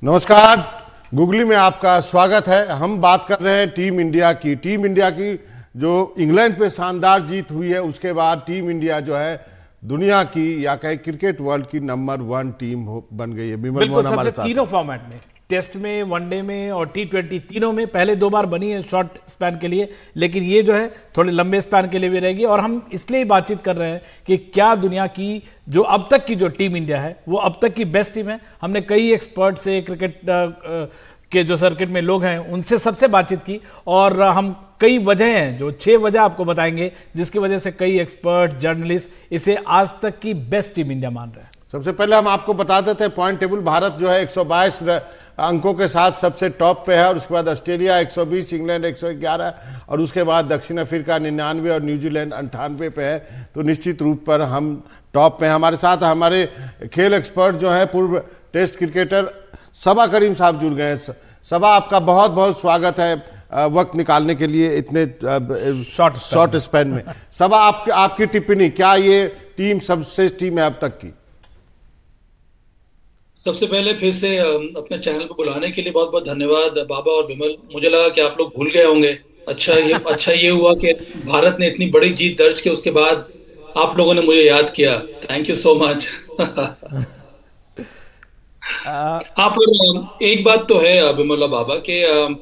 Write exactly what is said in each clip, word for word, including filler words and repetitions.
नमस्कार, गूगली में आपका स्वागत है। हम बात कर रहे हैं टीम इंडिया की। टीम इंडिया की जो इंग्लैंड पे शानदार जीत हुई है, उसके बाद टीम इंडिया जो है दुनिया की या कहे क्रिकेट वर्ल्ड की नंबर वन टीम बन गई है। बिल्कुल, सबसे तीनों फॉर्मेट में, टेस्ट में, वनडे में और टी ट्वेंटी, तीनों में पहले दो बार बनी है शॉर्ट स्पैन के लिए, लेकिन ये जो है थोड़े लंबे स्पैन के लिए भी रहेगी। और हम इसलिए बातचीत कर रहे हैं कि क्या दुनिया की जो अब तक की जो टीम इंडिया है वो अब तक की बेस्ट टीम है। हमने कई एक्सपर्ट से, क्रिकेट के जो सर्किट में लोग हैं उनसे सबसे बातचीत की और हम कई वजह हैं, जो छह वजह आपको बताएंगे जिसकी वजह से कई एक्सपर्ट, जर्नलिस्ट इसे आज तक की बेस्ट टीम इंडिया मान रहे हैं। सबसे पहले हम आपको बता देते हैं पॉइंट टेबल। भारत जो है एक सौ बाईस अंकों के साथ सबसे टॉप पे है और उसके बाद ऑस्ट्रेलिया एक सौ बीस, इंग्लैंड एक सौ ग्यारह और उसके बाद दक्षिण अफ्रीका निन्यानवे और न्यूजीलैंड अंठानवे पे है। तो निश्चित रूप पर हम टॉप पे हैं। हमारे साथ हमारे खेल एक्सपर्ट जो है पूर्व टेस्ट क्रिकेटर सबा करीम साहब जुड़ गए हैं। सबा, आपका बहुत बहुत स्वागत है वक्त निकालने के लिए इतने शॉर्ट शॉर्ट स्पैन में। सबा, आप, आपकी टिप्पणी, क्या ये टीम सबसे टीम है अब तक की? सबसे पहले फिर से अपने चैनल को बुलाने के लिए बहुत बहुत धन्यवाद बाबा और विमल। मुझे लगा कि आप लोग भूल गए होंगे। अच्छा ये अच्छा ये हुआ कि भारत ने इतनी बड़ी जीत दर्ज की, उसके बाद आप लोगों ने मुझे याद किया। Thank you so much. आप एक बात तो है विमला बाबा कि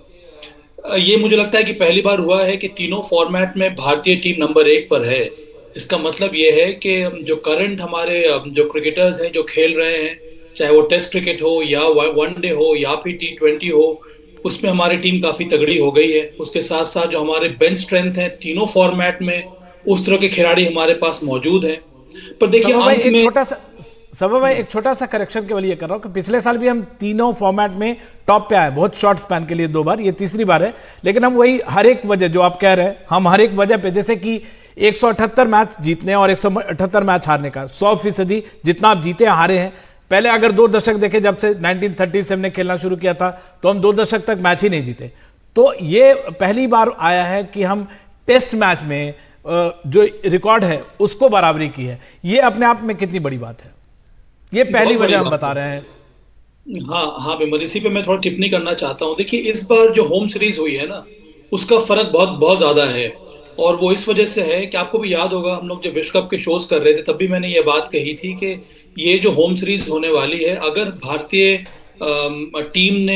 ये मुझे लगता है कि पहली बार हुआ है कि तीनों फॉर्मेट में भारतीय टीम नंबर एक पर है। इसका मतलब ये है कि जो करंट हमारे जो क्रिकेटर्स हैं जो खेल रहे हैं, चाहे वो टेस्ट क्रिकेट हो या वनडे हो या फिर टी ट्वेंटी हो, उसमें हमारी टीम काफी तगड़ी हो गई है। उसके साथ साथ जो हमारे बेंच स्ट्रेंथ है तीनों फॉर्मेट में, उस तरह के खिलाड़ी हमारे पास मौजूद हैं। पर देखिए अंत में छोटा सा सबा भाई, एक छोटा सा करेक्शन के लिए कर रहा हूं कि पिछले साल भी हम तीनों फॉर्मेट में टॉप पे आए, बहुत शॉर्ट स्पैन के लिए दो बार, ये तीसरी बार है। लेकिन हम वही हर एक वजह जो आप कह रहे हैं, हम हर एक वजह पे, जैसे कि एक सौ अठहत्तर मैच जीतने और एक सौ अठहत्तर मैच हारने का, सौ फीसदी जितना आप जीते हारे हैं। पहले अगर दो दशक देखे, जब से नाइनटीन थर्टी से हमने खेलना शुरू किया था तो हम दो दशक तक मैच ही नहीं जीते। तो ये पहली बार आया है कि हम टेस्ट मैच में जो रिकॉर्ड है उसको बराबरी की है। ये अपने आप में कितनी बड़ी बात है, ये पहली वजह हम बता रहे हैं। हाँ हाँ विमल, इसी पे मैं थोड़ा टिप्पणी करना चाहता हूँ। देखिए इस बार जो होम सीरीज हुई है ना, उसका फर्क बहुत बहुत ज्यादा है और वो इस वजह से है कि आपको भी याद होगा, हम लोग जब विश्व कप के शोज कर रहे थे तब भी मैंने ये बात कही थी कि ये जो होम सीरीज होने वाली है, अगर भारतीय टीम ने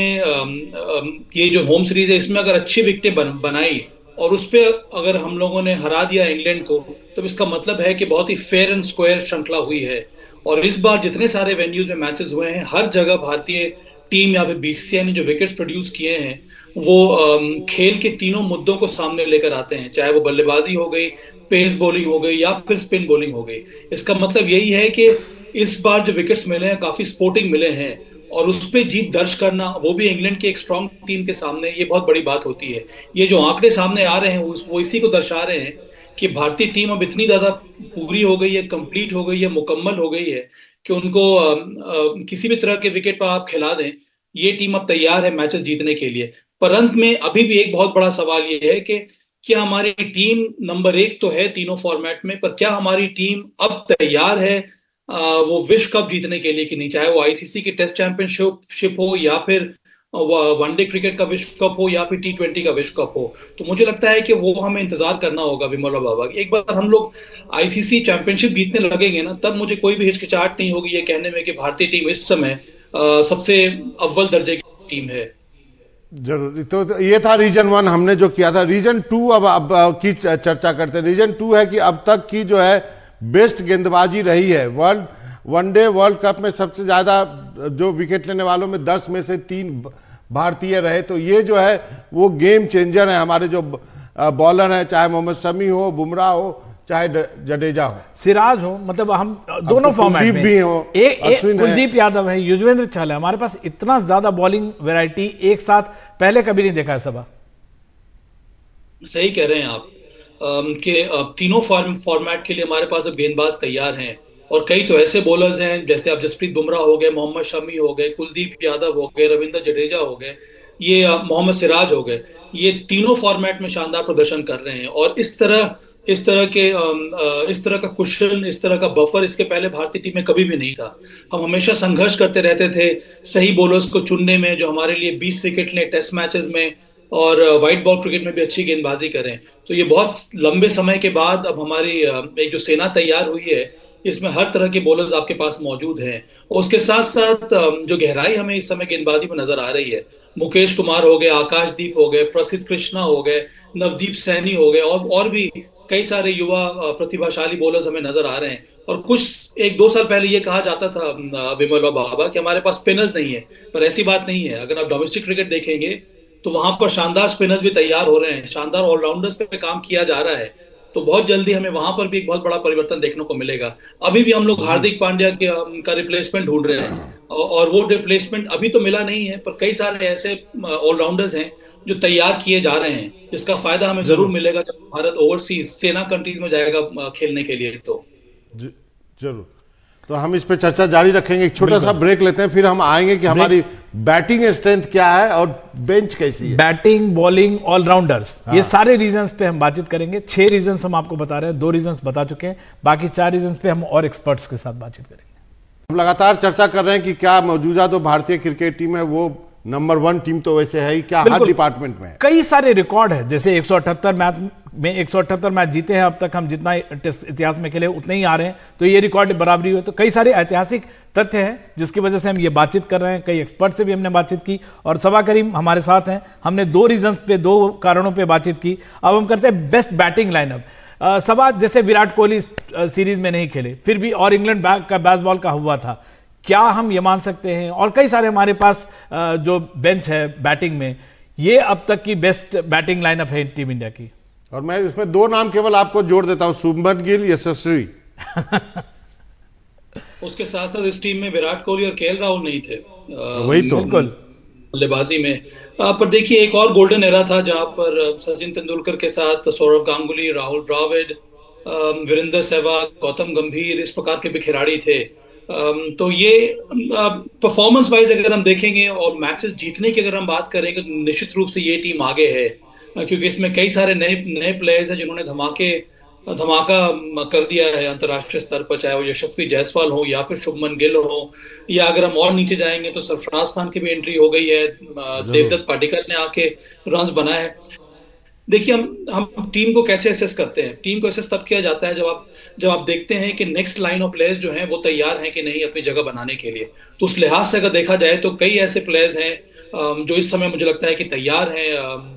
ये जो होम सीरीज है इसमें अगर अच्छी विकेटें बन, बनाई और उस पर अगर हम लोगों ने हरा दिया इंग्लैंड को, तो इसका मतलब है कि बहुत ही फेयर एंड स्क्वायर श्रृंखला हुई है। और इस बार जितने सारे वेन्यूज में मैचेस हुए हैं, हर जगह भारतीय टीम या फिर बीसीसीआई ने जो विकेट्स प्रोड्यूस किए हैं वो खेल के तीनों मुद्दों को सामने लेकर आते हैं, चाहे वो बल्लेबाजी हो गई, पेस बॉलिंग हो गई या फिर स्पिन बॉलिंग हो गई। इसका मतलब यही है कि इस बार जो विकेट्स मिले हैं काफी स्पोर्टिंग मिले हैं और उस पर जीत दर्ज करना, वो भी इंग्लैंड की एक स्ट्रांग टीम के सामने, ये बहुत बड़ी बात होती है। ये जो आंकड़े सामने आ रहे हैं वो इसी को दर्शा रहे हैं कि भारतीय टीम अब इतनी ज्यादा पूरी हो गई है, कंप्लीट हो गई है, मुकम्मल हो गई है कि उनको आ, आ, किसी भी तरह के विकेट पर आप खिला दें, ये टीम अब तैयार है मैचेस जीतने के लिए। पर अंत में अभी भी एक बहुत बड़ा सवाल ये है कि क्या हमारी टीम नंबर एक तो है तीनों फॉर्मेट में, पर क्या हमारी टीम अब तैयार है आ, वो विश्व कप जीतने के लिए कि नहीं, चाहे वो आईसीसी की टेस्ट चैंपियनशिप हो या फिर वनडे क्रिकेट का विश्व कप हो या फिर टी ट्वेंटी का विश्व कप हो। तो मुझे लगता है कि वो हमें इंतजार करना होगा विमला बाबा। एक बार हम लोग आईसीसी चैंपियनशिप जीतने लगेंगे ना, तब मुझे कोई भी हिचकिचाहट नहीं होगी ये कहने में कि भारतीय टीम इस समय सबसे अव्वल दर्जे की टीम है। जरूर। तो ये था रीजन वन हमने जो किया था। रीजन टू अब अब की चर्चा करते हैं। रीजन टू है कि अब तक की जो है बेस्ट गेंदबाजी रही है वर्ल्ड वनडे वर्ल्ड कप में। सबसे ज्यादा जो विकेट लेने वालों में दस में से तीन भारतीय रहे। तो ये जो है वो गेम चेंजर है। हमारे जो बॉलर हैं, चाहे मोहम्मद शमी हो, बुमराह हो, चाहे जडेजा हो, सिराज हो, मतलब हम दोनों फॉर्मेट में भी हो, एक कुलदीप यादव है, युजवेंद्र चहल है, हमारे पास इतना ज्यादा बॉलिंग वैरायटी एक साथ पहले कभी नहीं देखा है। सबा सही कह रहे हैं आप कि तीनों फॉर्मेट के लिए हमारे पास अब गेंदबाज तैयार हैं और कई तो ऐसे बॉलर्स हैं, जैसे अब जसप्रीत बुमराह हो गए, मोहम्मद शमी हो गए, कुलदीप यादव हो गए, रविंद्र जडेजा हो गए, ये मोहम्मद सिराज हो गए, ये तीनों फॉर्मेट में शानदार प्रदर्शन कर रहे हैं। और इस तरह इस तरह के इस तरह का कुशन, इस तरह का बफर इसके पहले भारतीय टीम में कभी भी नहीं था। हम हमेशा संघर्ष करते रहते थे सही बॉलर्स को चुनने में जो हमारे लिए बीस विकेट लें टेस्ट मैचेस में और व्हाइट बॉल क्रिकेट में भी अच्छी गेंदबाजी करें। तो ये बहुत लंबे समय के बाद अब हमारी एक जो सेना तैयार हुई है इसमें हर तरह के बॉलर्स आपके पास मौजूद हैं। और उसके साथ साथ जो गहराई हमें इस समय गेंदबाजी में नजर आ रही है, मुकेश कुमार हो गए, आकाशदीप हो गए, प्रसिद्ध कृष्णा हो गए, नवदीप सैनी हो गए और और भी कई सारे युवा प्रतिभाशाली बॉलर्स हमें नजर आ रहे हैं। और कुछ एक दो साल पहले ये कहा जाता था विमल और बाबा कि हमारे पास स्पिनर्स नहीं है, पर ऐसी बात नहीं है। अगर आप डोमेस्टिक क्रिकेट देखेंगे तो वहां पर शानदार स्पिनर्स भी तैयार हो रहे हैं, शानदार ऑलराउंडर्स पे काम किया जा रहा है। तो बहुत जल्दी हमें वहां पर भी एक बहुत बड़ा परिवर्तन देखने को मिलेगा। अभी भी हम लोग हार्दिक पांड्या के का रिप्लेसमेंट ढूंढ रहे हैं और वो रिप्लेसमेंट अभी तो मिला नहीं है, पर कई सारे ऐसे ऑलराउंडर्स हैं जो तैयार किए जा रहे हैं, जिसका फायदा हमें जरूर मिलेगा जब भारत ओवरसीज सेना कंट्रीज में जाएगा खेलने के लिए। तो जरूर, तो हम इस पे चर्चा जारी रखेंगे। एक छोटा सा ब्रेक लेते हैं, फिर हम आएंगे कि हमारी बैटिंग स्ट्रेंथ क्या है और बेंच कैसी है। बैटिंग, बॉलिंग, ऑलराउंडर्स, हाँ। ये सारे रीजंस पे हम बातचीत करेंगे। छह रीजंस हम आपको बता रहे हैं, दो रीजंस बता चुके हैं, बाकी चार रीजंस पे हम और एक्सपर्ट्स के साथ बातचीत करेंगे। हम लगातार चर्चा कर रहे हैं कि क्या मौजूदा तो भारतीय क्रिकेट टीम है वो नंबर वन टीम तो वैसे है ही, क्या हर डिपार्टमेंट में है? कई सारे रिकॉर्ड है, जैसे एक सौ अठहत्तर मैच में एक सौ अठहत्तर मैच जीते हैं अब तक, हम जितना इतिहास में खेले उतने ही आ रहे हैं, तो ये रिकॉर्ड बराबरी हुई। तो कई सारे ऐतिहासिक तथ्य हैं जिसकी वजह से हम ये बातचीत कर रहे हैं। कई एक्सपर्ट से भी हमने बातचीत की और सभा करीम हमारे साथ हैं। हमने दो रीजंस पे, दो कारणों पे बातचीत की। अब हम करते हैं बेस्ट बैटिंग लाइनअप। सभा, जैसे विराट कोहली सीरीज में नहीं खेले, फिर भी और इंग्लैंड का बेसबॉल का हुआ था, क्या हम ये मान सकते हैं? और कई सारे हमारे पास जो बेंच है बैटिंग में, ये अब तक की बेस्ट बैटिंग लाइनअप है टीम इंडिया की। और मैं इसमें दो नाम केवल आपको जोड़ देता हूं, शुभमन गिल, यशस्वी। उसके साथ साथ इस टीम में विराट कोहली और केएल राहुल नहीं थे, वही तो बिल्कुल बल्लेबाजी में। पर देखिए एक और गोल्डन एरा था जहां पर सचिन तेंदुलकर के साथ सौरव गांगुली, राहुल द्रविड़, वीरेंद्र सहवाग, गौतम गंभीर, इस प्रकार के भी खिलाड़ी थे। तो ये परफॉर्मेंस वाइज अगर हम देखेंगे और मैचेस जीतने की अगर हम बात करेंगे तो निश्चित रूप से ये टीम आगे है, क्योंकि इसमें कई सारे नए नए प्लेयर्स हैं जिन्होंने धमाके धमाका कर दिया है अंतर्राष्ट्रीय स्तर पर, चाहे वो यशस्वी जायसवाल हो या फिर शुभमन गिल हो, या अगर हम और नीचे जाएंगे तो सरफराज खान की भी एंट्री हो गई है, देवदत्त पाटिकल ने आके रन्स बनाए हैं। देखिए हम हम टीम को कैसे एसेस करते हैं? टीम को एसेस तब किया जाता है जब आप जब आप देखते हैं कि नेक्स्ट लाइन ऑफ प्लेयर्स जो हैं वो तैयार हैं कि नहीं अपनी जगह बनाने के लिए। तो उस लिहाज से अगर देखा जाए तो कई ऐसे प्लेयर्स हैं जो इस समय मुझे लगता है कि तैयार हैं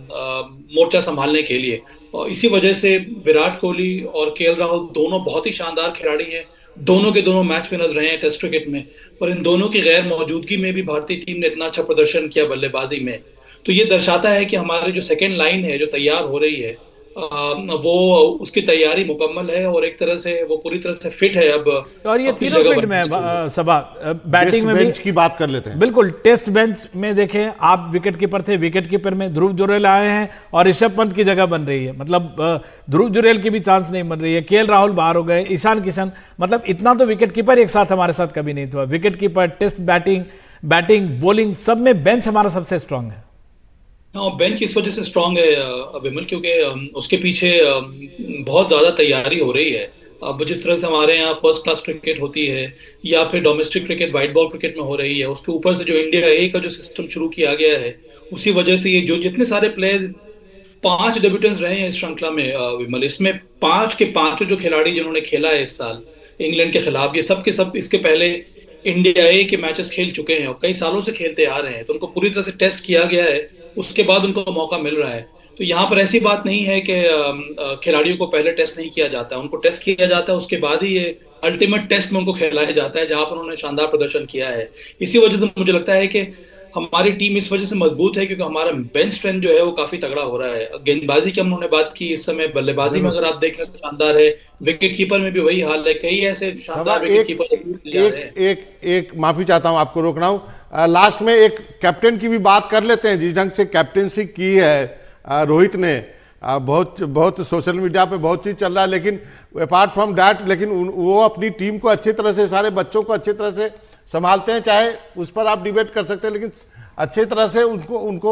मोर्चा संभालने के लिए। और इसी वजह से विराट कोहली और केएल राहुल दोनों बहुत ही शानदार खिलाड़ी हैं, दोनों के दोनों मैच विनर्स रहे हैं टेस्ट क्रिकेट में, पर इन दोनों की गैर मौजूदगी में भी भारतीय टीम ने इतना अच्छा प्रदर्शन किया बल्लेबाजी में। तो ये दर्शाता है कि हमारी जो सेकेंड लाइन है जो तैयार हो रही है वो उसकी तैयारी मुकम्मल है और एक तरह से वो पूरी तरह से फिट है अब। और ये तीनों फील्ड में सभा बैटिंग में बेंच की बात कर लेते हैं। बिल्कुल, टेस्ट बेंच में देखें आप, विकेट कीपर थे, विकेट कीपर में ध्रुव जुरेल आए हैं और ऋषभ पंत की जगह बन रही है, मतलब ध्रुव जुरेल की भी चांस नहीं बन रही है। केएल राहुल बाहर हो गए, ईशान किशन, मतलब इतना तो विकेट कीपर एक साथ हमारे साथ कभी नहीं था। Wicket keeper, test batting, batting, bowling, सब में बेंच हमारा सबसे स्ट्रांग है। हाँ, बेंच इस वजह से स्ट्रांग है विमल, क्योंकि उसके पीछे बहुत ज्यादा तैयारी हो रही है। अब जिस तरह से हमारे यहाँ फर्स्ट क्लास क्रिकेट होती है या फिर domestic cricket white ball cricket में हो रही है, उसके ऊपर से जो इंडिया ए का जो सिस्टम शुरू किया गया है, उसी वजह से ये जो जितने सारे प्लेयर, पांच डेब्यूटेंट्स रहे हैं इस श्रृंखला में विमल, इसमें पांच के पांचों जो खिलाड़ी जिन्होंने खेला है इस साल इंग्लैंड के खिलाफ, ये सब के सब इसके पहले इंडिया ए के मैचेस खेल चुके हैं और कई सालों से खेलते आ रहे हैं। तो उनको पूरी तरह से टेस्ट किया गया है, उसके बाद उनको मौका मिल रहा है। तो यहाँ पर ऐसी बात नहीं है कि खिलाड़ियों को पहले टेस्ट नहीं किया जाता है, उनको टेस्ट किया जाता है, उसके बाद ही ये अल्टीमेट टेस्ट में उनको खिलाया जाता है जहां पर उन्होंने शानदार प्रदर्शन किया है। इसी वजह से मुझे लगता है कि हमारी टीम इस वजह से मजबूत है क्योंकि हमारा बेंच स्ट्रेंथ जो है वो काफी तगड़ा हो रहा है। गेंदबाजी की हमने बात की, इस समय बल्लेबाजी में अगर आप देखें तो शानदार है, विकेट कीपर में भी वही हाल है, कई ऐसे शानदार विकेट कीपर एक एक एक माफी चाहता हूं, आपको रोक रहा हूं, लास्ट में एक कैप्टन की भी बात कर लेते हैं। जिस ढंग से कैप्टनसी की है रोहित ने, बहुत बहुत सोशल मीडिया पे बहुत चीज चल रहा है, लेकिन अपार्ट फ्रॉम दैट लेकिन वो अपनी टीम को अच्छी तरह से, सारे बच्चों को अच्छी तरह से संभालते हैं। चाहे उस पर आप डिबेट कर सकते हैं, लेकिन अच्छी तरह से उनको उनको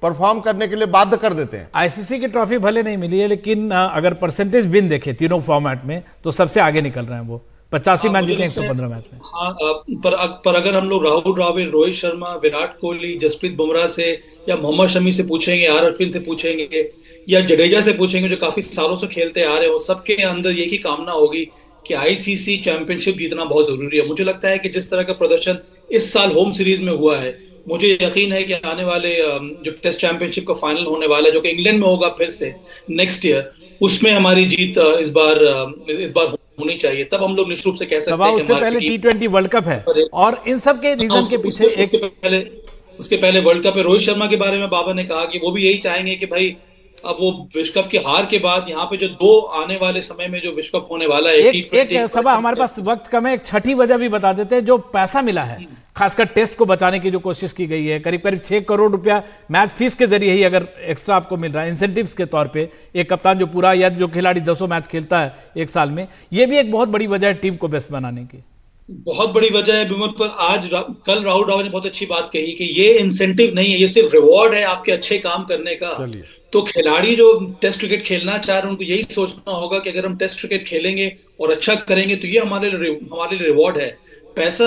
परफॉर्म करने के लिए बाध्य कर देते हैं। आईसीसी की ट्रॉफी भले नहीं मिली है, लेकिन अगर परसेंटेज विन देखे तीनों फॉर्मेट में तो सबसे आगे निकल रहे हैं वो। पचासी मैच जीते एक सौ पंद्रह मैच में। हाँ, पर पर अगर हम लोग राहुल द्रविड़, रोहित शर्मा, विराट कोहली, जसप्रीत बुमराह से या मोहम्मद शमी से पूछेंगे, आर अश्विन से पूछेंगे या जडेजा से पूछेंगे, जो काफी सालों से खेलते आ रहे हो, सबके अंदर एक ही कामना होगी कि आईसीसी चैंपियनशिप जीतना बहुत जरूरी है। मुझे लगता है कि जिस तरह का प्रदर्शन इस साल होम सीरीज में हुआ है, मुझे यकीन है कि आने वाले जो टेस्ट चैंपियनशिप का फाइनल होने वाला है, जो कि इंग्लैंड में होगा फिर से नेक्स्ट ईयर, उसमें हमारी जीत इस बार इस बार होनी चाहिए। तब हम लोग निश्चित रूप से कह सकते हैं कि उससे पहले टी ट्वेंटी वर्ल्ड कप है और इन सब के रीजन के पीछे एक उसके पहले उसके पहले वर्ल्ड कप है। रोहित शर्मा के बारे में बाबा ने कहा कि वो भी यही चाहेंगे कि भाई अब वो विश्व कप की हार के बाद यहाँ पे जो दो आने वाले समय में जो विश्व कप होने वाला है, एक, एक सभा हमारे पास वक्त कम है, एक छठी वजह भी बता देते हैं। जो पैसा मिला है खासकर टेस्ट को बचाने की जो कोशिश की गई है, करीब करीब छह करोड़ रुपया मैच फीस के जरिए ही अगर एक्स्ट्रा आपको मिल रहा है इंसेंटिव्स के तौर पे, एक कप्तान जो पूरा या जो खिलाड़ी दो सौ मैच खेलता है एक साल में, ये भी एक बहुत बड़ी वजह है टीम को बेस्ट बनाने की। बहुत बड़ी वजह है विमल। पर आज कल राहुल द्रविड़ ने बहुत अच्छी बात कही कि ये इंसेंटिव नहीं है, ये सिर्फ रिवॉर्ड है आपके अच्छे काम करने का। तो खिलाड़ी जो टेस्ट क्रिकेट खेलना चाह रहे हैं उनको यही सोचना होगा कि अगर हम टेस्ट क्रिकेट खेलेंगे और अच्छा करेंगे तो ये हमारे हमारे लिए रिवॉर्ड है। पैसा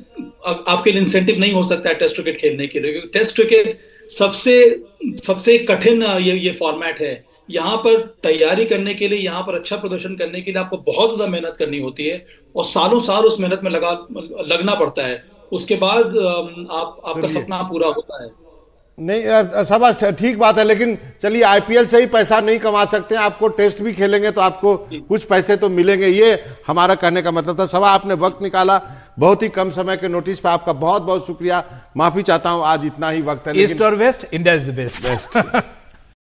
आपके लिए इंसेंटिव नहीं हो सकता है टेस्ट क्रिकेट खेलने के लिए, क्योंकि टेस्ट क्रिकेट सबसे सबसे कठिन ये ये फॉर्मेट है। यहाँ पर तैयारी करने के लिए, यहाँ पर अच्छा प्रदर्शन करने के लिए आपको बहुत ज्यादा मेहनत करनी होती है और सालों साल उस मेहनत में लगा लगना पड़ता है। उसके बाद आप आपका सपना पूरा होता है। नहीं सब ठीक बात है, लेकिन चलिए आईपीएल से ही पैसा नहीं कमा सकते हैं, आपको टेस्ट भी खेलेंगे तो आपको कुछ पैसे तो मिलेंगे, ये हमारा कहने का मतलब था। सभा आपने वक्त निकाला, बहुत ही कम समय के नोटिस पे आपका बहुत बहुत शुक्रिया। माफी चाहता हूं आज इतना ही वक्त है, ईस्ट और west, India is the best.